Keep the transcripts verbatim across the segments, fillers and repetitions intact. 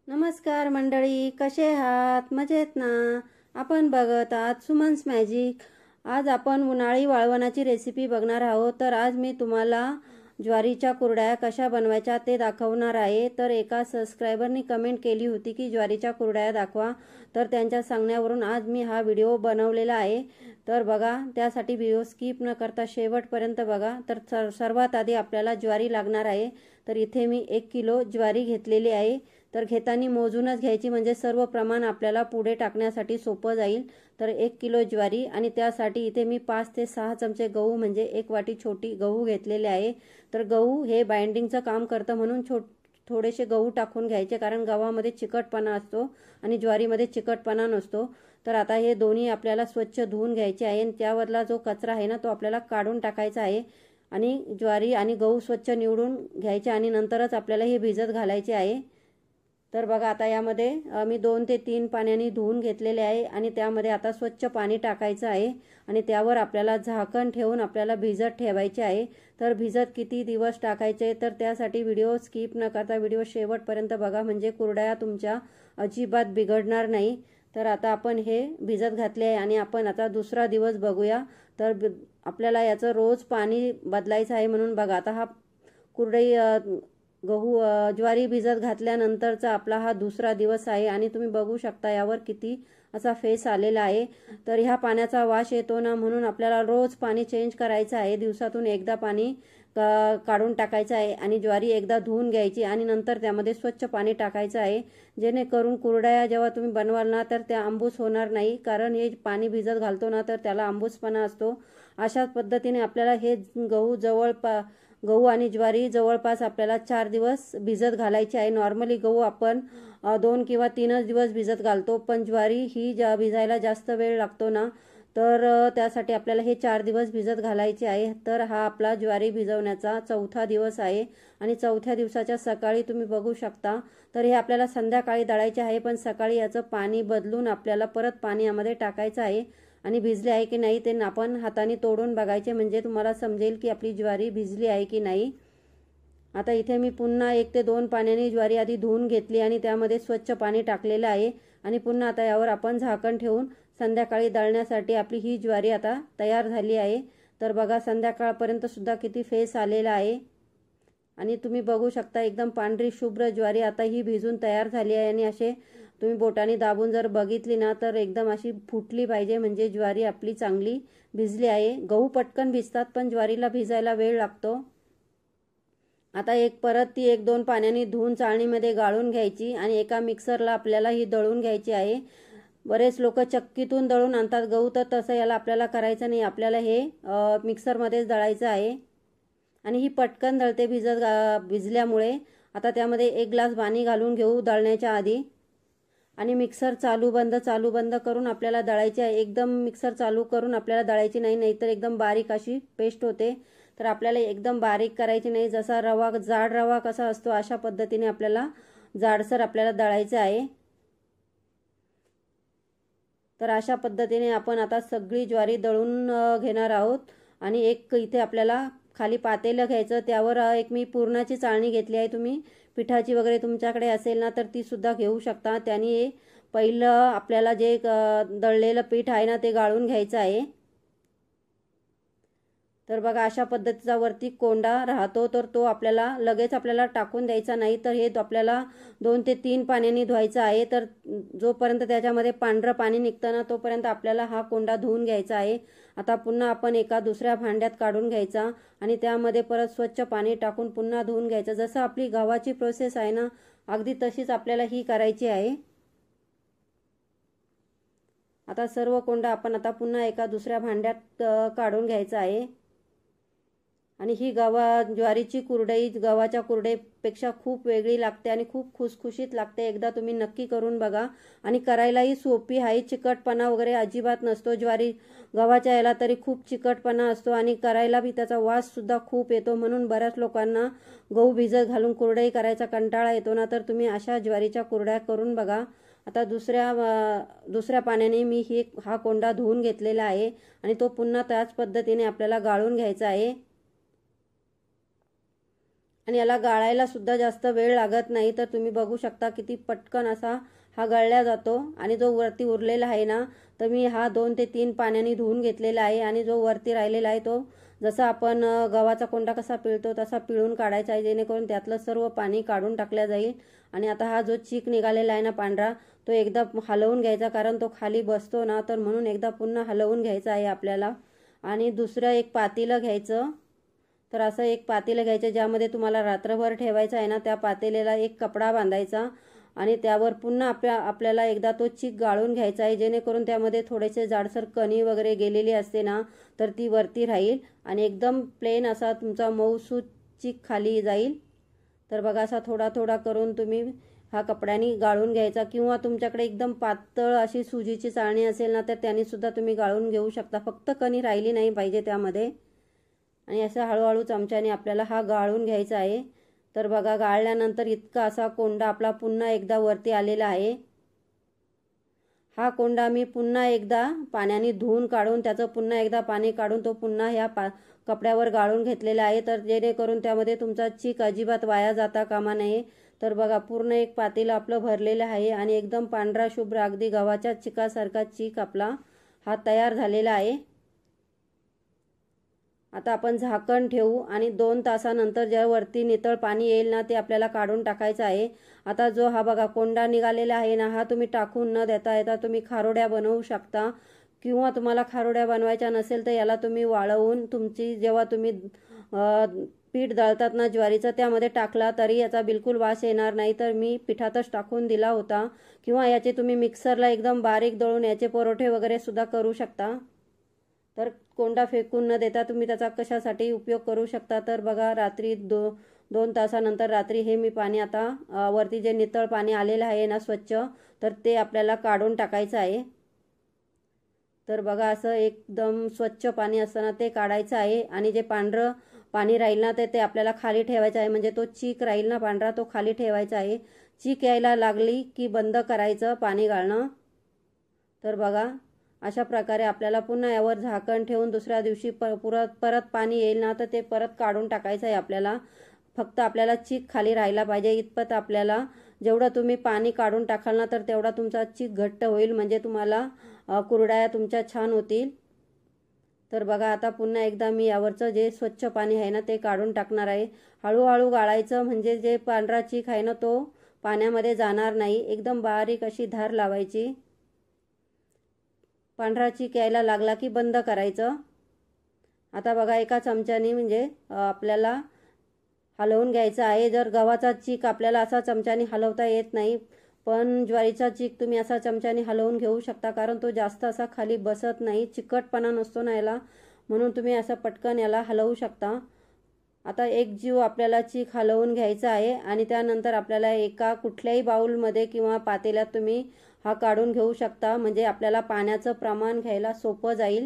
नमस्कार मंडळी, कसे आहात? मजेत ना? आपण बघत आहात सुमन्स मॅजिक। आज आपण उन्हाळी वाळवणाची रेसिपी बघणार आहोत। तर आज मी तुम्हाला ज्वारीच्या कुरड्या कशा बनवायच्या ते दाखवणार आहे। तर एका सबस्क्रायबरनी कमेंट केली होती की ज्वारीच्या कुरड्या दाखवा, तर त्यांच्या सांगण्यावरून आज मी हा व्हिडिओ बनवलेला आहे। तर बघा, त्यासाठी व्हिडिओ स्किप न करता शेवटपर्यंत बघा। तर सर्वात आधी आपल्याला ज्वारी लागणार आहे। तर इथे मी एक किलो ज्वारी घेतलेली आहे। तर घेताना मोजूनच घ्यायची, म्हणजे सर्व प्रमाण आपल्याला पुढे टाकण्यासाठी सोपं जाईल। तर एक किलो ज्वारी आणि त्यासाठी इथे मी पाच ते सहा चमचे गहू, म्हणजे एक वाटी छोटी गहू घेतलेले आहे। तर गहू हे बाइंडिंगचं काम करतं, म्हणून छो थोडेसे गहू टाकून घ्यायचे, कारण गव्हामध्ये चिकटपणा असतो आणि ज्वारीमध्ये चिकटपणा नसतो। तर आता हे दोन्ही आपल्याला स्वच्छ धुवून घ्यायचे आहे आणि त्यावरला जो कचरा आहे ना, तो आपल्याला काढून टाकायचा आहे। आणि ज्वारी आणि गहू स्वच्छ निवडून घ्यायचे आणि नंतरच आपल्याला हे भिजत घालायचे आहे। तर बघा, आता यामध्ये मी दोन ते तीन पाण्याने धुवून घेतलेले आहे आणि त्यामध्ये आता स्वच्छ पाणी टाकायचं आहे आणि त्यावर आपल्याला झाकण ठेवून आपल्याला भिजत ठेवायचे आहे। तर भिजत किती दिवस टाकायचे, तर त्यासाठी व्हिडिओ स्किप न करता व्हिडिओ शेवटपर्यंत बघा, म्हणजे कुरड्या तुमच्या अजिबात बिघडणार नाही। तर आता आपण हे भिजत घातले आहे आणि आपण आता दुसरा दिवस बघूया। तर आपल्याला याचं रोज पाणी बदलायचं आहे, म्हणून बघा आता हा कुरडई गहू ज्वारी भिजत घातल्यानंतरचा आपला हा दुसरा दिवस आहे आणि तुम्ही बघू शकता यावर किती असा फेस आलेला आहे। तर ह्या पाण्याचा वास येतो ना, म्हणून आपल्याला रोज पाणी चेंज करायचं आहे। दिवसातून एकदा पाणी काढून टाकायचं आहे आणि ज्वारी एकदा धुवून घ्यायची आणि नंतर त्यामध्ये स्वच्छ पाणी टाकायचं आहे, जेणेकरून कुरड्या जेव्हा तुम्ही बनवाल ना, तर त्या आंबूस होणार नाही, कारण हे पाणी भिजत घालतो ना, तर त्याला आंबूसपणा असतो। अशा पद्धतीने आपल्याला हे गहू जवळ पा गहू आणि ज्वारी जवळपास आपल्याला चार दिवस भिजत घालायची आहे। नॉर्मली गहू आपण दोन किंवा तीनच दिवस भिजत घालतो, पण ज्वारी ही ज्या भिजायला जास्त वेळ लागतो ना, तर त्यासाठी आपल्याला हे चार दिवस भिजत घालायचे आहे। तर हा आपला ज्वारी भिजवण्याचा चौथा दिवस आहे आणि चौथ्या दिवसाच्या सकाळी तुम्ही बघू शकता। तर हे आपल्याला संध्याकाळी दळायचे आहे, पण सकाळी याचं पाणी बदलून आपल्याला परत पाणी यामध्ये टाकायचं आहे आणि भिजले आहे की नाही ते आपण हाताने तोडून बघायचे, म्हणजे तुम्हाला समजेल की आपली ज्वारी भिजली आहे की नाही। आता इथे मी पुन्हा एक ते दोन पाण्याने ज्वारी आधी धुवून घेतली आणि त्यामध्ये स्वच्छ पाणी टाकलेलं आहे आणि पुन्हा आता यावर आपण झाकण ठेवून संध्याकाळी दळण्यासाठी आपली ही ज्वारी आता तयार झाली आहे। तर बघा, संध्याकाळपर्यंत सुद्धा किती फेस आलेला आहे आणि तुम्ही बघू शकता एकदम पांढरी शुभ्र ज्वारी आता ही भिजून तयार झाली आहे। आणि असे तुम्ही बोटाने दाबून जर बघितली ना, तर एकदम अशी फुटली पाहिजे, म्हणजे ज्वारी आपली चांगली भिजली आहे। गहू पटकन भिजतात, पण ज्वारीला भिजायला वेळ लागतो। आता एक परत ती एक दोन पाण्याने धुवून चाळणीमध्ये गाळून घ्यायची आणि एका मिक्सरला आपल्याला ही दळून घ्यायची आहे। बरेच लोक चक्कीतून दळून आणतात गहू, तर तसं याला आपल्याला करायचं नाही, आपल्याला हे मिक्सरमध्येच दळायचं आहे आणि ही पटकन दळते भिजत भिजल्यामुळे। आता त्यामध्ये एक ग्लास पाणी घालून घेऊ दळण्याच्या आधी आणि मिक्सर चालू बंद चालू बंद करून आपल्याला दळायची आहे। एकदम मिक्सर चालू करून आपल्याला दळायची नाही, नाहीतर एकदम बारीक अशी पेस्ट होते। तर आपल्याला एकदम बारीक करायची नाही, जसा रवा जाड रवा कसा असतो अशा पद्धतीने आपल्याला जाडसर आपल्याला दळायचं आहे। तर अशा पद्धतीने आपण आता सगळी ज्वारी दळून घेणार आहोत आणि एक इथे आपल्याला खाली पातेलं घ्यायचं, त्यावर एक मी पुरणाची चाळणी घेतली आहे। तुम्ही पिठाची वगैरे तुमच्याकडे असेल ना, तर ती सुद्धा घेऊ शकता। त्याने पहिलं आपल्याला जे दळलेलं पीठ आहे ना, ते गाळून घ्यायचं आहे। तर बघा, अशा पद्धतीचा वरती कोंडा राहतो, तर तो आपल्याला लगेच आपल्याला टाकून द्यायचा नाही, तर हे आपल्याला दोन ते तीन पाण्याने धुवायचं आहे। तर जोपर्यंत त्याच्यामध्ये पांढरं पाणी निघतं ना, तोपर्यंत आपल्याला हा कोंडा धुवून घ्यायचा आहे। आता पुन्हा आपण एका दुसऱ्या भांड्यात काढून घ्यायचा आणि त्यामध्ये परत स्वच्छ पाणी टाकून पुन्हा धुवून घ्यायचं। जसं आपली गव्हाची प्रोसेस आहे ना, अगदी तशीच आपल्याला ही करायची आहे। आता सर्व कोंडा आपण आता पुन्हा एका दुसऱ्या भांड्यात काढून घ्यायचा आहे आणि ही गव्हा ज्वारीची कुरडई गव्हाच्या कुरडईपेक्षा खूप वेगळी लागते आणि खूप खुसखुशीत लागते। एकदा तुम्ही नक्की करून बघा आणि करायलाही सोपी आहे। चिकटपणा वगैरे अजिबात नसतो। ज्वारी गव्हाच्या याला तरी खूप चिकटपणा असतो आणि करायला बी त्याचा वास सुद्धा खूप येतो, म्हणून बऱ्याच लोकांना गहू भिजत घालून कुरडई करायचा कंटाळा येतो ना, तर तुम्ही अशा ज्वारीच्या कुरड्या करून बघा। आता दुसऱ्या दुसऱ्या पाण्याने मी ही हा कोंडा धुवून घेतलेला आहे आणि तो पुन्हा त्याच पद्धतीने आपल्याला गाळून घ्यायचा आहे। आणि याला गाळायला सुद्धा जास्त वेळ लागत नाही। तर तुम्ही बघू शकता किती पटकन असा हा गळल्या जातो। आणि जो वरती उरलेला आहे ना, तर मी हा दोन ते तीन पाण्याने धुवून घेतलेला आहे। आणि जो वरती राहिलेला आहे तो जसा आपण गव्हाचा कोंडा कसा पिळतो तसा पिळून काढायचा आहे, जेणेकरून त्यातलं सर्व पाणी काढून टाकल्या जाईल। आणि आता हा जो चीक निघालेला आहे ना पांढरा, तो एकदा हलवून घ्यायचा, कारण तो खाली बसतो ना, तर म्हणून एकदा पुन्हा हलवून घ्यायचा आहे आपल्याला। आणि दुसरं एक पातेलं घ्यायचं। तर असं एक पातेलं घ्यायचं ज्यामध्ये तुम्हाला रात्रभर ठेवायचं आहे ना, त्या पातेल्याला एक कपडा बांधायचा आणि त्यावर पुन्हा आपल्या आपल्याला एकदा तो चीक गाळून घ्यायचा आहे, जेणेकरून त्यामध्ये थोडेसे जाडसर कणी वगैरे गेलेली असते ना, तर ती वरती राहील आणि एकदम प्लेन असा तुमचा मऊसूत चीक खाली जाईल। तर बघा असा थोडा थोडा करून तुम्ही हा कपड्याने गाळून घ्यायचा, किंवा तुमच्याकडे एकदम पातळ अशी सुजीची चाळणी असेल ना, तर त्याने सुद्धा तुम्ही गाळून घेऊ शकता। फक्त कणी राहिली नाही पाहिजे त्यामध्ये। आणि असं हळूहळू चमच्याने आपल्याला हा गाळून घ्यायचा आहे। तर बघा गाळल्यानंतर इतका असा कोंडा आपला पुन्हा एकदा वरती आलेला आहे। हा कोंडा मी पुन्हा एकदा पाण्याने धुवून काढून त्याचं पुन्हा एकदा पाणी काढून तो पुन्हा ह्या पा कपड्यावर गाळून घेतलेला आहे, तर जेणेकरून त्यामध्ये तुमचा चीक अजिबात वाया जाता कामा नये। तर बघा पूर्ण एक पातेलं आपलं भरलेलं आहे आणि एकदम पांढरा शुभ्र अगदी गव्हाच्या चिकासारखा चीक आपला हा तयार झालेला आहे। आता आपण झाकण ठेवू आणि दोन तासानंतर ज्या वरती नितळ पाणी येईल ना, ते आपल्याला काढून टाकायचं आहे। आता जो हा बघा कोंडा निघालेला आहे ना, हा तुम्ही टाकून न देता येता तुम्ही खारोड्या बनवू शकता, किंवा तुम्हाला खारोड्या बनवायच्या नसेल तर याला तुम्ही वाळवून तुमची जेव्हा तुम्ही पीठ दळतात ना ज्वारीचं, त्यामध्ये टाकला तरी याचा बिलकुल वास येणार नाही। तर मी पिठातच टाकून दिला होता, किंवा याचे तुम्ही मिक्सरला एकदम बारीक दळून याचे परोठे वगैरे सुद्धा करू शकता। तर कोंडा फेकून न देता तुम्ही त्याचा कशासाठी उपयोग करू शकता। तर बघा रात्री दो दोन तासानंतर रात्री हे मी पाणी आता वरती जे नितळ पाणी आलेलं आहे ना स्वच्छ, तर ते आपल्याला काढून टाकायचं आहे। तर बघा असं एकदम स्वच्छ पाणी असताना ते काढायचं आहे आणि जे पांढरं पाणी राहील ना, ते ते आपल्याला खाली ठेवायचं आहे। म्हणजे तो चीक राहील ना पांढरा, तो खाली ठेवायचा आहे। चीक यायला लागली की बंद करायचं पाणी गाळणं। तर बघा अशा प्रकारे आपल्याला पुन्हा यावर झाकण ठेवून दुसऱ्या दिवशी परत परत पाणी येईल ना, तर ते परत काढून टाकायचं आहे आपल्याला। फक्त आपल्याला चीक खाली राहायला पाहिजे इतपत आपल्याला, जेवढं तुम्ही पाणी काढून टाकाल ना, तर तेवढा तुमचा चीक घट्ट होईल, म्हणजे तुम्हाला कुरडया तुमच्या छान होतील। तर बघा आता पुन्हा एकदा मी यावरचं जे स्वच्छ पाणी आहे ना, ते काढून टाकणार आहे। हळूहळू गाळायचं, म्हणजे जे पांढरा चीक आहे ना, तो पाण्यामध्ये जाणार नाही। एकदम बारीक अशी धार लावायची। पांढरा चीक यायला लागला की बंद करायचं। आता बघा एका चमच्याने म्हणजे आपल्याला हलवून घ्यायचं आहे। जर गव्हाचा चीक आपल्याला असा चमच्याने हलवता येत नाही, पण ज्वारीचा चीक तुम्ही असा चमच्याने हलवून घेऊ शकता, कारण तो जास्त असा खाली बसत नाही, चिकटपणा नसतो ना याला, म्हणून तुम्ही असं पटकन याला हलवू शकता। आता एक जीव आपल्याला चीक हलवून घ्यायचा आहे आणि त्यानंतर आपल्याला एका कुठल्याही बाउलमध्ये किंवा पातेल्यात तुम्ही हा काढून घेऊ शकता, म्हणजे आपल्याला पाण्याचं प्रमाण घ्यायला सोपं जाईल।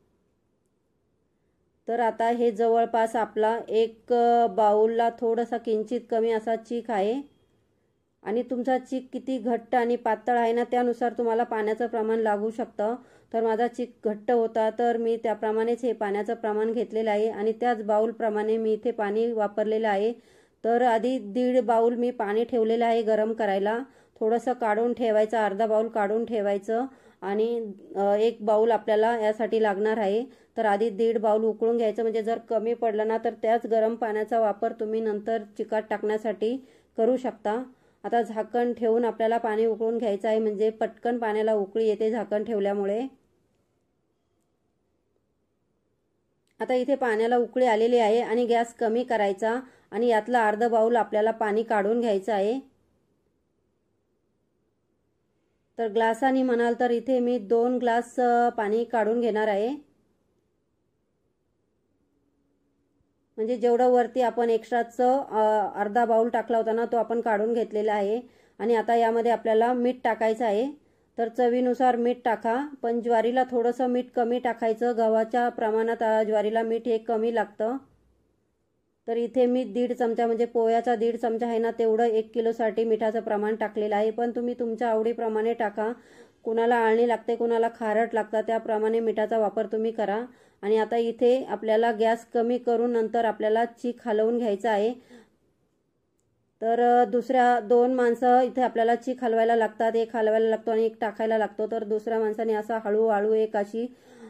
तर आता हे जवळपास आपला एक बाउलला थोडासा किंचित कमी असा चीक आहे, आणि तुमचा चीक किती घट्ट आणि पातळ आहे ना, त्यानुसार तुम्हाला पाण्याचं प्रमाण लागू शकतं। तर माझा चीक घट्ट होता, तर मी त्याप्रमाणेच हे पाण्याचं प्रमाण घेतलेलं आहे आणि त्याच बाउलप्रमाणे मी इथे पाणी वापरलेलं आहे। तर आधी दीड बाउल मी पाणी ठेवलेलं आहे गरम करायला, थोडंसं काढून ठेवायचं, अर्धा बाउल काढून ठेवायचं आणि एक बाउल आपल्याला यासाठी लागणार आहे। तर आधी दीड बाउल उकळून घ्यायचं, म्हणजे जर कमी पडलं ना, तर त्याच गरम पाण्याचा वापर तुम्ही नंतर चिकाट टाकण्यासाठी करू शकता। आता झाकण ठेवून आपल्याला पाणी उकळून घ्यायचं आहे, म्हणजे पटकन पाण्याला उकळी येते झाकण ठेवल्यामुळे। आता इथे पाण्याला उकळी आलेली आहे आणि गॅस कमी करायचा आणि यातला अर्धा बाउल आपल्याला पाणी काढून घ्यायचं आहे। तर ग्लासाने म्हणाल तर इथे मी दोन ग्लास पाणी काढून घेणार आहे, म्हणजे जेवढं वरती आपण एक्स्ट्राचं अर्धा बाउल टाकला होता ना, तो आपण काढून घेतलेला आहे। आणि आता यामध्ये आपल्याला मीठ टाकायचं आहे। तर चवीनुसार मीठ टाका, पण ज्वारीला थोडंसं मीठ कमी टाकायचं, गव्हाच्या प्रमाणात ज्वारीला मीठ हे कमी लागतं। तर इथे मी दीड चमचा म्हणजे पोह्याचा दीड चमचा आहे ना, तेवढं एक किलोसाठी मिठाचं प्रमाण टाकलेलं आहे, पण तुम्ही तुमच्या आवडीप्रमाणे टाका। कुणाला आळणी लागते, कुणाला खारट लागतं, त्याप्रमाणे मिठाचा वापर तुम्ही करा। आणि आता इथे आपल्याला गॅस कमी करून नंतर आपल्याला चीक हलवून घ्यायचा आहे। तर दुसऱ्या दोन माणसं इथे आपल्याला चीक हलवायला लागतात, एक हलवायला लागतो आणि एक टाकायला लागतो. तर दुसऱ्या माणसाने असा हळूहळू एक अशी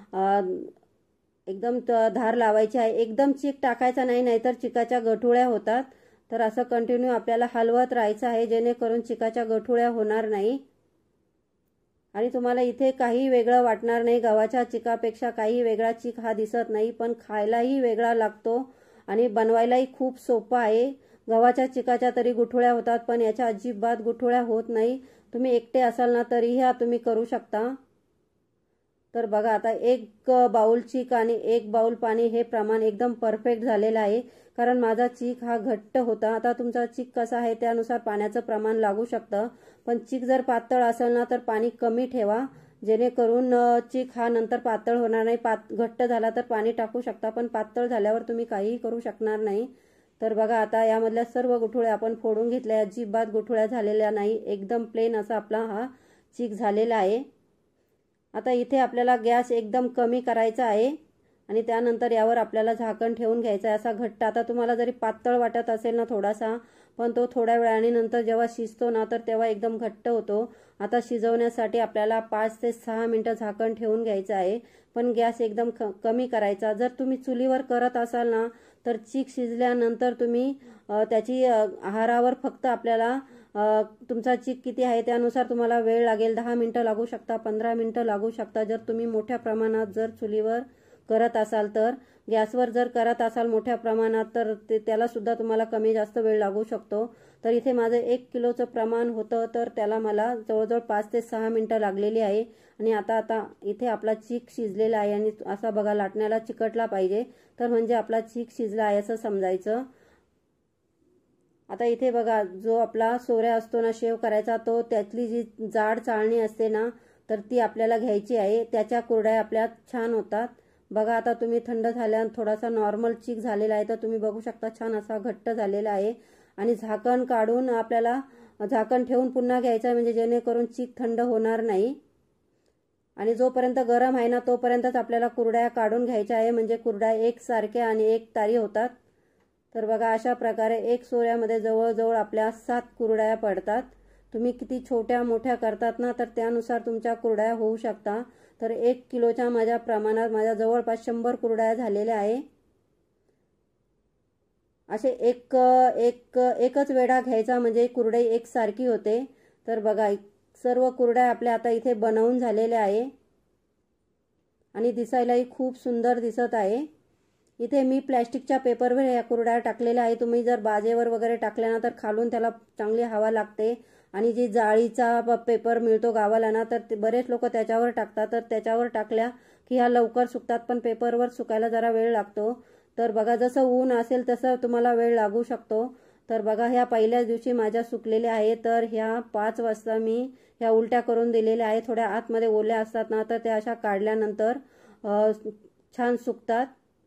एकदम धार लावायची आहे. एकदम चीक टाकायचा नाही, नाहीतर चिकाच्या गठुळ्या होतात. तर असं कंटिन्यू आपल्याला हलवत राहायचं आहे, जेणेकरून चिकाच्या गठुळ्या होणार नाही. आणि तुम्हाला इथे काही वेगळं वाटणार नाही. गव्हाच्या चिकापेक्षा काही वेगळा चीक हा दिसत नाही, पण खायलाही वेगळा लागतो आणि बनवायलाही खूप सोपं आहे. गव्हाच्या चिकाच्या तरी गुठुळ्या होतात, पण याच्या अजिबात गुठुळ्या होत नाही. तुम्ही एकटे असाल ना तरीही हा तुम्ही करू शकता. तर बघा आता एक बाउल चीक आणि एक बाउल पाणी हे प्रमाण एकदम परफेक्ट झालेलं आहे, कारण माझा चीक हा घट्ट होता. आता तुमचा चीक कसा आहे त्यानुसार पाण्याचं प्रमाण लागू शकतं, पण चीक जर पातळ असेल ना तर पाणी कमी ठेवा, जेणेकरून चीक हा नंतर पातळ होणार नाही. पात घट्ट झाला तर पाणी टाकू शकता, पण पातळ झाल्यावर तुम्ही काहीही करू शकणार नाही. तर बघा आता यामधल्या सर्व गुठुळ्या आपण फोडून घेतल्या, अजिबात गुठुळ्या झालेल्या नाही. एकदम प्लेन असा आपला हा चीक झालेला आहे. आता इथे आपल्याला गॅस एकदम कमी करायचा आहे आणि त्यानंतर यावर आपल्याला झाकण ठेवून घ्यायचं आहे. असा घट्ट, आता तुम्हाला जरी पातळ वाटत असेल ना थोडासा, पण तो थोड्या वेळाने नंतर जेव्हा शिजतो ना तर तेव्हा एकदम घट्ट होतो. आता शिजवण्यासाठी आपल्याला पाच ते सहा मिनटं झाकण ठेवून घ्यायचं आहे, पण गॅस एकदम कमी करायचा. जर तुम्ही चुलीवर करत असाल ना तर चीक शिजल्यानंतर तुम्ही त्याची आहारावर फक्त आपल्याला तुमचा चीक किती आहे त्यानुसार तुम्हाला वेळ लागेल. दहा मिनटं लागू शकता, पंधरा मिनटं लागू शकता. जर तुम्ही मोठ्या प्रमाणात जर चुलीवर करत असाल तर. गॅसवर जर करत असाल मोठ्या प्रमाणात तर ते त्याला सुद्धा तुम्हाला कमी जास्त वेळ लागू शकतो. तर इथे माझं एक किलोचं प्रमाण होतं, तर त्याला मला जवळजवळ पाच ते सहा मिनटं लागलेली आहे. आणि आता आता इथे आपला चीक शिजलेला आहे आणि असा बघा लाटण्याला चिकटला पाहिजे, तर म्हणजे आपला चीक शिजला आहे असं समजायचं. आता इथे बघा जो आपला सोऱ्या असतो ना शेव करायचा, तो त्यातली जी जाड चाळणी असते ना तर ती आपल्याला घ्यायची आहे. त्याच्या कुरड्या आपल्या छान होतात. बघा आता तुम्ही थंड झाल्यावर थोडासा नॉर्मल चीक झालेला आहे, तर तुम्ही बघू शकता छान असा घट्ट झालेला आहे. आणि झाकण काढून आपल्याला झाकण ठेवून पुन्हा घ्यायचं आहे, म्हणजे जेणेकरून चीक थंड होणार नाही. आणि जोपर्यंत गरम आहे ना तोपर्यंतच आपल्याला कुरड्या काढून घ्यायच्या आहे, म्हणजे कुरड्या एकसारख्या आणि एक तारी होतात. तर बघा अशा प्रकारे एक सोऱ्यामध्ये जवळजवळ आपल्या सात कुरड्या पडतात. तुम्ही किती छोट्या मोठ्या करतात ना तर त्यानुसार तुमच्या कुरड्या होऊ शकता. तर एक किलोच्या माझ्या प्रमाणात माझ्या जवळपास शंभर कुरड्या झालेल्या आहे. असे एक एक एकच वेढा घ्यायचा म्हणजे कुरडई एकसारखी होते. तर बघा सर्व कुरड्या आपल्या आता इथे बनवून झालेल्या आहे आणि दिसायलाही खूप सुंदर दिसत आहे. इथे मी प्लॅस्टिकच्या पेपरवर या कुरड्या टाकलेल्या आहे. तुम्ही जर बाजेवर वगैरे टाकल्या ना तर खालून त्याला चांगली हवा लागते. आणि जी जाळीचा पेपर मिळतो गावाला ना तर ते बरेच लोक त्याच्यावर टाकतात. तर त्याच्यावर टाकल्या की ह्या लवकर सुकतात, पण पेपरवर सुकायला जरा वेळ लागतो. तर बघा जसं ऊन असेल तसं तुम्हाला वेळ लागू शकतो. तर बघा ह्या पहिल्याच दिवशी माझ्या सुकलेल्या आहे. तर ह्या पाच वाजता मी ह्या उलट्या करून दिलेल्या आहे. थोड्या आतमध्ये ओल्या असतात ना तर त्या अशा काढल्यानंतर छान सुकतात.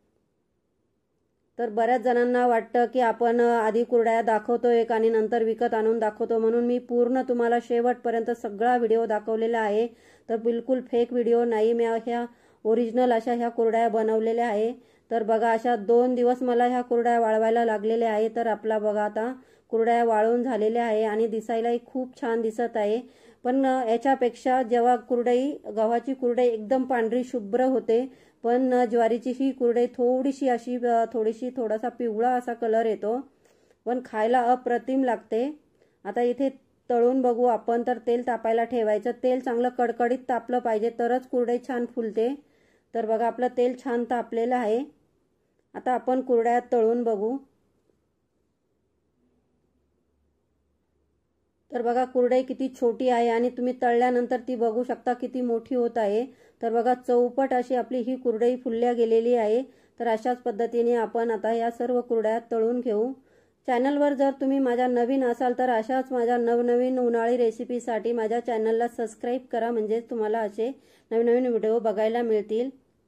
तर बऱ्याच जणांना वाटतं की आपण आधी कुरड्या दाखवतो एक आणि नंतर विकत आणून दाखवतो, म्हणून मी पूर्ण तुम्हाला शेवटपर्यंत सगळा व्हिडिओ दाखवलेला आहे. तर बिलकुल फेक व्हिडिओ नाही, मी ह्या ओरिजिनल अशा ह्या कुरड्या बनवलेल्या आहे. तर बघा अशा दोन दिवस मला ह्या कुरड्या वाळवायला लागलेल्या आहे. तर आपला बघा आता कुरड्या वाळून झालेल्या आहे आणि दिसायलाही खूप छान दिसत आहे. पण याच्यापेक्षा जेव्हा कुरडई गव्हाची कुरडई एकदम पांढरी शुभ्र होते, पण ज्वारीची ही कुरडई थोडीशी अशी थोडीशी थोडासा पिवळा असा कलर येतो, पण खायला अप्रतिम लागते. आता इथे तळून बघू आपण. तर तेल तापायला ठेवायचं. तेल चांगलं कडकडीत तापलं पाहिजे तरच कुरडई छान फुलते. तर बघा आपलं तेल छान तापलेलं आहे. आता आपण कुरड्या तळून बघू. तर बघा कुरडई किती छोटी आहे आणि तुम्ही तळल्यानंतर ती बघू शकता किती मोठी होत आहे. तर बघा चौपट अशी आपली ही कुरडई फुलल्या गेलेली आहे. तर अशाच पद्धतीने आपण आता या सर्व कुरड्या तळून घेऊ. चॅनलवर जर तुम्ही माझ्या नवीन असाल तर अशाच माझ्या नवनवीन उन्हाळी रेसिपीसाठी माझ्या चॅनलला सबस्क्राईब करा, म्हणजे तुम्हाला असे नवीन नवीन व्हिडिओ बघायला मिळतील.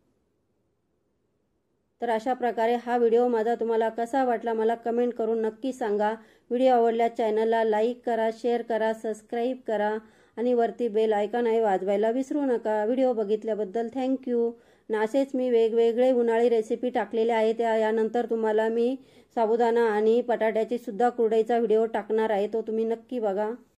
तर अशा प्रकारे हा व्हिडिओ माझा तुम्हाला कसा वाटला मला कमेंट करून नक्की सांगा. व्हिडिओ आवडल्यास चॅनलला लाईक करा, शेअर करा, सबस्क्राईब करा आणि वरती बेल आयकॉन आहे वाजवायला विसरू नका. व्हिडिओ बघितल्याबद्दल थँक्यू. आणि असेच मी वेगवेगळे उन्हाळी रेसिपी त्या आहे त्या यानंतर तुम्हाला मी साबुदाणा आणि बटाट्याची सुद्धा कुरडईचा व्हिडिओ टाकणार आहे, तो तुम्ही नक्की बघा.